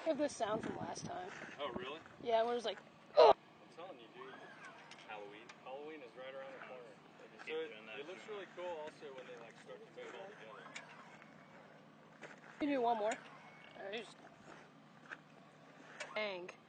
have this sound from last time. Oh, really? Yeah, where it was like, I'm telling you, dude. Halloween is right around the corner. So it looks really cool also when they like start to move all together. you do one more. Alright, just... Dang.